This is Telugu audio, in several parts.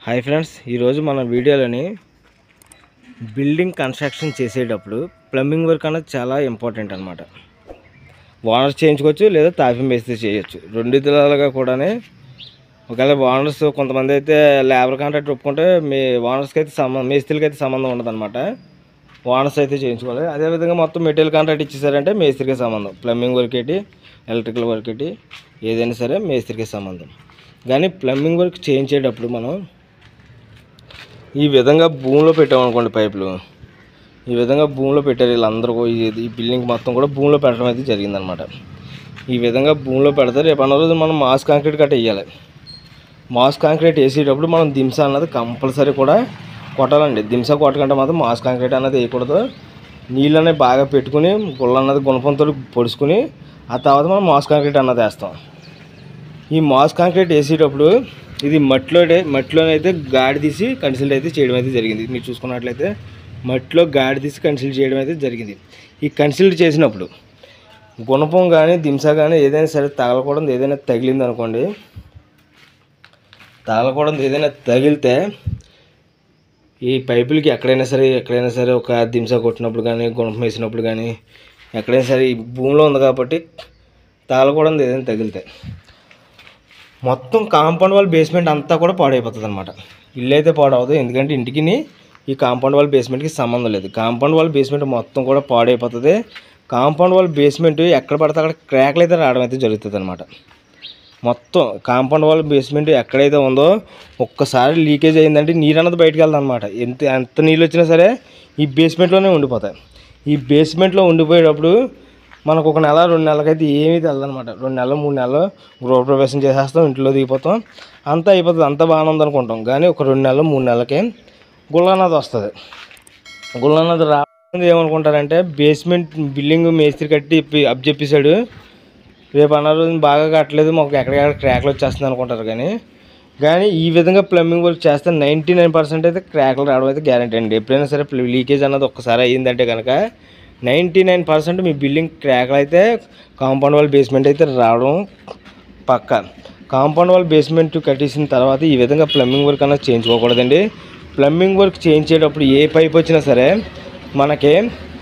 హాయ్ ఫ్రెండ్స్, ఈరోజు మన వీడియోలోని బిల్డింగ్ కన్స్ట్రక్షన్ చేసేటప్పుడు ప్లంబింగ్ వర్క్ అనేది చాలా ఇంపార్టెంట్ అనమాట. ఓనర్స్ చేయించుకోవచ్చు లేదా తాపీ మేస్త్రి చేయొచ్చు. రెండు విధాలుగా కూడా ఒకవేళ ఓనర్స్ కొంతమంది అయితే లేబర్ కాంట్రాక్ట్ ఒప్పుకుంటే ఓనర్స్కి అయితే మేస్త్రికి అయితే సంబంధం ఉండదన్నమాట. ఓనర్స్ అయితే చేయించుకోవాలి. అదేవిధంగా మొత్తం మెటీరియల్ కాంట్రాక్ట్ ఇచ్చేసారంటే మేస్త్రికి సంబంధం. ప్లంబింగ్ వర్క్ ఏంటి, ఎలక్ట్రికల్ వర్క్ ఏంటి, ఏదైనా సరే మేస్త్రికి సంబంధం. కానీ ప్లంబింగ్ వర్క్ చేయించేటప్పుడు మనం ఈ విధంగా భూమిలో పెట్టామనుకోండి, పైపులు ఈ విధంగా భూమిలో పెట్టారు వీళ్ళందరూ. ఈ బిల్డింగ్ మొత్తం కూడా భూమిలో పెట్టడం అయితే జరిగిందనమాట. ఈ విధంగా భూమిలో పెడితే రేపు అన్న రోజు మనం మాస్ కాంక్రీట్ కట్ట వేయాలి. మాస్ కాంక్రీట్ వేసేటప్పుడు మనం దింస అన్నది కంపల్సరీ కూడా కొట్టాలండి. దింస కొట్టకంటే మాత్రం మాస్ కాంక్రీట్ అన్నది వేయకూడదు. నీళ్ళు అనేది బాగా పెట్టుకుని గుళ్ళ అన్నది గుణపంతో పొడుచుకుని ఆ తర్వాత మనం మాస్ కాంక్రీట్ అన్నది వేస్తాం. ఈ మాస్ కాంక్రీట్ వేసేటప్పుడు ఇది మట్టిలోనైతే గాడి తీసి కన్సిల్ అయితే చేయడం అయితే జరిగింది. మీరు చూసుకున్నట్లయితే మట్టిలో గాడి తీసి కన్సిల్ చేయడం అయితే జరిగింది. ఈ కన్సిల్ చేసినప్పుడు గుణపం కానీ దింస కానీ ఏదైనా సరే తగలకూడదు. ఏదైనా తగిలింది అనుకోండి, ఏదైనా తగిలితే ఈ పైపులకి ఎక్కడైనా సరే ఒక దింస కొట్టినప్పుడు కానీ గుణపం వేసినప్పుడు కానీ ఎక్కడైనా సరే ఈ భూమిలో ఉంది కాబట్టి తగలకూడదు. ఏదైనా తగిలితే మొత్తం కాంపౌండ్ వాల్ బేస్మెంట్ అంతా కూడా పాడైపోతుంది అనమాట. ఇల్లు అయితే పాడవదు, ఎందుకంటే ఇంటికి ఈ కాంపౌండ్ వాల్ బేస్మెంట్కి సంబంధం లేదు. కాంపౌండ్ వాల్ బేస్మెంట్ మొత్తం కూడా పాడైపోతుంది. కాంపౌండ్ వాల్ బేస్మెంట్ ఎక్కడ పడితే అక్కడ క్రాక్లు అయితే రావడం అయితే జరుగుతుంది అనమాట. మొత్తం కాంపౌండ్ వాల్ బేస్మెంట్ ఎక్కడైతే ఉందో ఒక్కసారి లీకేజ్ అయిందంటే నీరు అన్నది బయటకు వెళ్తుంది అనమాట. ఎంత నీళ్ళు వచ్చినా సరే ఈ బేస్మెంట్లోనే ఉండిపోతాయి. ఈ బేస్మెంట్లో ఉండిపోయేటప్పుడు మనకు ఒక నెల 2 నెలలకైతే ఏమీ తెలదనమాట. 2 నెలలు 3 నెలలు గృహప్రవేశం చేసేస్తాం, ఇంట్లో దిగిపోతాం, అంతా అయిపోతుంది, అంతా బాగానే ఉందనుకుంటాం. కానీ ఒక 2 నెలలు 3 నెలలకి గుళ్ళ అన్నది వస్తుంది. గుళ్ళ అన్నది రాకుండా ఏమనుకుంటారంటే బేస్మెంట్ బిల్డింగ్ మేస్త్రి కట్టి అప్పచెప్పేశాడు, రేపు అన్న రోజు బాగా కట్టలేదు, మాకు ఎక్కడికక్కడ క్రాక్లు వచ్చేస్తుంది అనుకుంటారు. కానీ ఈ విధంగా ప్లంబింగ్ వర్క్ చేస్తే 99% అయితే క్రాక్లు రావడం అయితే గ్యారెంటీ అండి. ఎప్పుడైనా సరే లీకేజ్ అన్నది ఒక్కసారి అయ్యిందంటే కనుక 99% మీ బిల్డింగ్ క్రాక్లు అయితే కాంపౌండ్ వాల్ బేస్మెంట్ అయితే రావడం పక్క. కాంపౌండ్ వాల్ బేస్మెంట్ కట్టేసిన తర్వాత ఈ విధంగా ప్లంబింగ్ వర్క్ అన్నది చేయించుకోకూడదండి. ప్లంబింగ్ వర్క్ చేయించేటప్పుడు ఏ పైప్ వచ్చినా సరే మనకి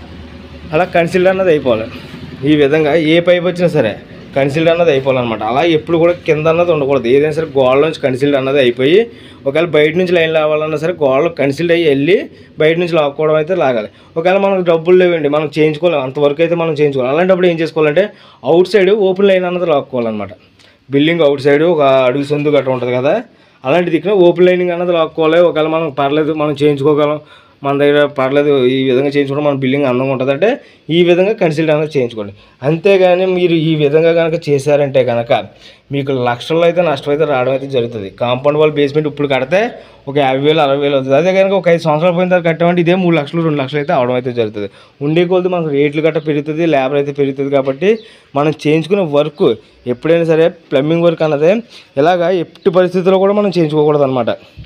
అలా కన్సిల్డ్ అన్నది అయిపోవాలి. ఈ విధంగా ఏ పైప్ వచ్చినా సరే కన్సిల్డ్ అన్నది అయిపోవాలన్నమాట. అలా ఎప్పుడు కూడా కింద అన్నది ఉండకూడదు. ఏదైనా సరే గోడ నుంచి కన్సిల్డ్ అన్నది అయిపోయి ఒకవేళ బయట నుంచి లైన్ లాగాలన్నా సరే గోడలో కన్సిల్డ్ అయ్యి వెళ్ళి బయట నుంచి లాక్కోవడం అయితే లాగాలి. ఒకవేళ మనకు డబ్బులు లేవండి, మనం చేయించుకోవాలి, అంతవరకు అయితే మనం చేయించుకోవాలి. అలాంటప్పుడు ఏం చేసుకోవాలంటే అవుట్ సైడ్ ఓపెన్ లైన్ అన్నది లాక్కోవాలన్నమాట. బిల్డింగ్ అవుట్ సైడ్ ఒక అడుగు సందు గట్రా ఉంటుంది కదా, అలాంటి దిక్కున ఓపెన్ లైనింగ్ అన్నది లాక్కోవాలి. ఒకవేళ మనం పర్లేదు, మనం చేయించుకోగలం, మన దగ్గర పర్లేదు, ఈ విధంగా చేయించుకోవడం మన బిల్డింగ్ అందంగా ఉంటుంది అంటే ఈ విధంగా కన్సిల్డ్ అనేది చేయించుకోండి. అంతేగాని మీరు ఈ విధంగా కనుక చేశారంటే కనుక మీకు లక్షల్లో అయితే నష్టం అయితే రావడం అయితే జరుగుతుంది. కాంపౌండ్ వాల్ బేస్మెంట్ ఇప్పుడు కడితే ఒక 50,000 60,000 అవుతుంది. అదే కనుక ఒక 5 సంవత్సరాలు పోయిన తర్వాత కట్టామంటే ఇదే 3 లక్షలు 2 లక్షలు అయితే అవడం అయితే జరుగుతుంది. ఉండే కొద్ది మనకు రేట్లు గట్రా పెరుగుతుంది, లేబర్ అయితే పెరుగుతుంది. కాబట్టి మనం చేయించుకునే వర్క్ ఎప్పుడైనా సరే ప్లంబింగ్ వర్క్ అన్నది ఇలాగా ఎట్టి పరిస్థితుల్లో కూడా మనం చేయించుకోకూడదు అనమాట.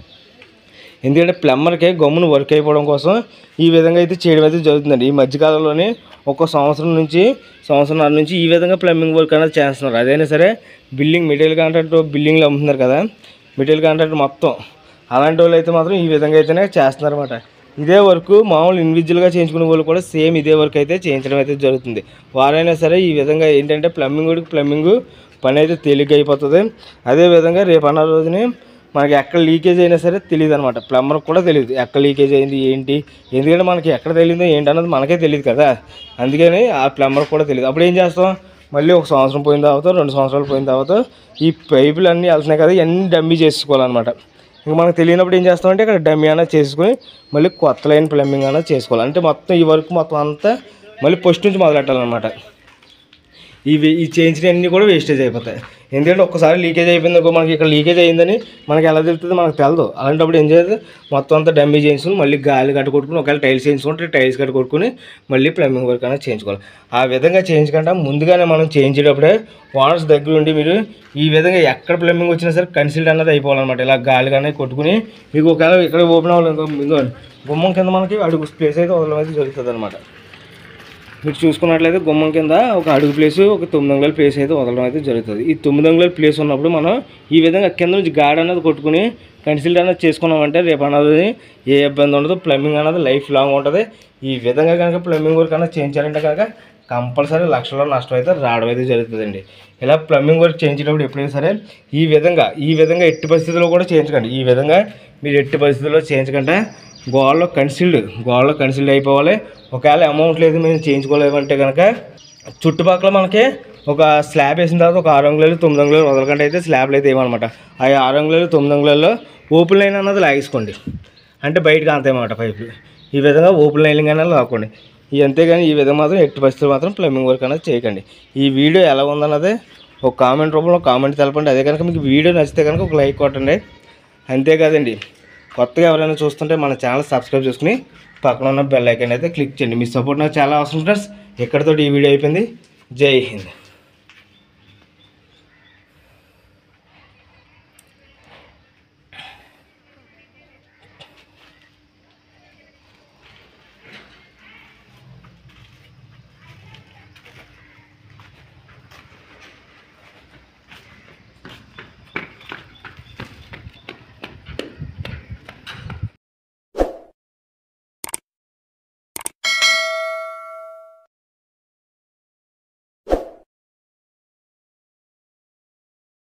ఎందుకంటే ప్లంబర్కే గమ్మును వర్క్ అయిపోవడం కోసం ఈ విధంగా అయితే చేయడం అయితే జరుగుతుందండి. ఈ మధ్యకాలంలోనే ఒక సంవత్సరంన్నర నుంచి ఈ విధంగా ప్లంబింగ్ వర్క్ అనేది చేస్తున్నారు. అదైనా సరే మెటీరియల్ కాంట్రాక్ట్ బిల్డింగ్లో అమ్ముతున్నారు కదా, మెటీరియల్ కాంట్రాక్ట్ మొత్తం అలాంటి వాళ్ళు అయితే మాత్రం ఈ విధంగా అయితేనే చేస్తున్నారు అనమాట. ఇదే వర్క్ మామూలు ఇండివిజువల్గా చేయించుకునే వాళ్ళు కూడా సేమ్ ఇదే వర్క్ అయితే చేయించడం అయితే జరుగుతుంది. వారైనా సరే ఈ విధంగా ఏంటంటే ప్లంబింగ్ పని అయితే తేలిగ్గా అయిపోతుంది. అదేవిధంగా రేపు అన్న రోజుని మనకి ఎక్కడ లీకేజ్ అయినా సరే తెలియదు అనమాట. ప్లంబర్కి కూడా తెలియదు ఎక్కడ లీకేజ్ అయింది ఏంటి, ఎందుకంటే మనకి ఎక్కడ తెలియదో ఏంటి అన్నది మనకే తెలియదు కదా, అందుకని ఆ ప్లంబర్కి కూడా తెలియదు. అప్పుడు ఏం చేస్తాం, మళ్ళీ 1 సంవత్సరం పోయిన తర్వాత 2 సంవత్సరాలు పోయిన తర్వాత ఈ పైపులు అన్నీ వెళ్తున్నాయి కదా, ఇవన్నీ డమ్మీ చేసుకోవాలన్నమాట. ఇంకా మనకు తెలియనప్పుడు ఏం చేస్తామంటే ఇక్కడ డమ్మీ అనేది చేసుకొని మళ్ళీ కొత్త లైన్ ప్లంబింగ్ అనేది చేసుకోవాలి. అంటే మొత్తం ఈ వర్క్ మొత్తం అంతా మళ్ళీ ఫస్ట్ నుంచి మొదలెట్టాలన్నమాట. ఈ చేయించినవన్నీ కూడా వేస్టేజ్ అయిపోతాయి. ఎందుకంటే ఒక్కసారి లీకేజ్ అయిపోయింది అనుకో, మనకి ఇక్కడ లీకేజ్ అయిందని మనకి ఎలా తెలుస్తుంది, మనకు తెలదు. అలాంటప్పుడు ఏం చేయాలి, మొత్తం అంతా డమ్మీ చేయించుకుని మళ్ళీ గాలి కట్ట కొట్టుకుని, ఒకవేళ టైల్స్ చేయించుకుంటే టైల్స్ కట్ట కొట్టుకుని మళ్ళీ ప్లంబింగ్ వర్క్ అనేది చేయించుకోవాలి. ఆ విధంగా చేయించకుండా ముందుగానే మనం చేయించేటప్పుడే ఓనర్స్ దగ్గర ఉండి మీరు ఈ విధంగా ఎక్కడ ప్లంబింగ్ వచ్చినా సరే కన్సిల్డ్ అన్నది అయిపోవాలన్నమాట. ఇలా గాలి కానీ కొట్టుకుని మీకు ఒకవేళ ఇక్కడ ఓపెన్ అవ్వాలి, గుమ్మం కింద మనకి అడుగు ప్లేస్ అయితే వదలడం అయితే జరుగుతుంది అనమాట. మీరు చూసుకున్నట్లయితే గుమ్మం కింద ఒక అడుగు ప్లేసు, ఒక 9 అంగుళాల ప్లేస్ అయితే వదలడం అయితే జరుగుతుంది. ఈ 9 అంగుళాల ప్లేస్ ఉన్నప్పుడు మనం ఈ విధంగా కింద నుంచి గాడి అన్నది కొట్టుకుని కన్సిల్డ్ అనేది చేసుకున్నామంటే రేపు అన్నది ఏ ఇబ్బంది ఉండదు. ప్లంబింగ్ అనేది లైఫ్ లాంగ్ ఉంటుంది. ఈ విధంగా కనుక ప్లంబింగ్ వర్క్ అనేది చేయించాలంటే కనుక కంపల్సరీ లక్షల్లో నష్టం అయితే రావడం అయితే జరుగుతుందండి. ఇలా ప్లంబింగ్ వర్క్ చేయించినప్పుడు ఎప్పుడైనా సరే ఈ విధంగా ఎట్టి పరిస్థితుల్లో కూడా చేయించకండి. ఈ విధంగా మీరు ఎట్టి పరిస్థితుల్లో చేయించకుండా గోడలో కన్సిల్డ్ అయిపోవాలి. ఒకవేళ అమౌంట్ లేదు మేము చేయించుకోలేమంటే కనుక చుట్టుపక్కల మనకి ఒక స్లాబ్ వేసిన తర్వాత ఒక 6 అంగుళాలు 9 అంగుళాలు వదలకంటే అయితే స్లాబ్లు అయితే ఏమన్నమాట. ఆ 6 అంగుళాలు 9 అంగుళాల్లో ఓపెన్ లైన్ అన్నది లాగేసుకోండి. అంటే బయటకు అంతేమాట పైపులు ఈ విధంగా ఓపెన్ లైనింగ్ అనేది లాక్కోండి. అంతేగాని ఈ విధంగా మాత్రం ఎట్టి పరిస్థితులు మాత్రం ప్లంబింగ్ వర్క్ అనేది చేయకండి. ఈ వీడియో ఎలా ఉందన్నది ఒక కామెంట్ రూపంలో కామెంట్ తెలపండి. అదే కనుక మీకు వీడియో నచ్చితే కనుక ఒక లైక్ కొట్టండి. అంతేకాదండి, కొత్తగా ఎవరైనా చూస్తుంటే మన ఛానల్ సబ్స్క్రైబ్ చేసుకుని పక్కన ఉన్న బెల్ ఐకాన్ అయితే క్లిక్ చేయండి. మీ సపోర్ట్ నాకు చాలా అవసరం ఫ్రెండ్స్. ఇక్కడితో ఈ వీడియో అయిపోయింది. జై హింద్.